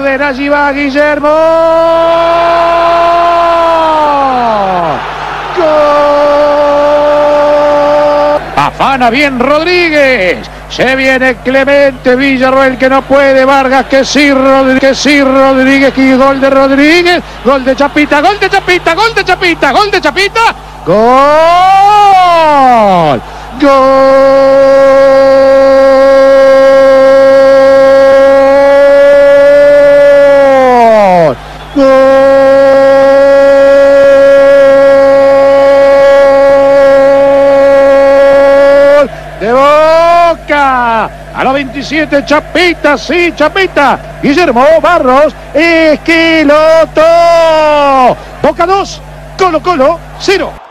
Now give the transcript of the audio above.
orden, allí va Guillermo. ¡Gol! Afana bien Rodríguez. Se viene Clemente, Villarroel que no puede, Vargas que sí, Rodríguez, que gol de Rodríguez, gol de Chapita, gol de Chapita, gol de Chapita, gol de Chapita, gol, gol, gol de Boca. A los 27, Chapita, sí, Chapita. Guillermo Barros, Esqueloto. Boca 2, Colo-Colo 0.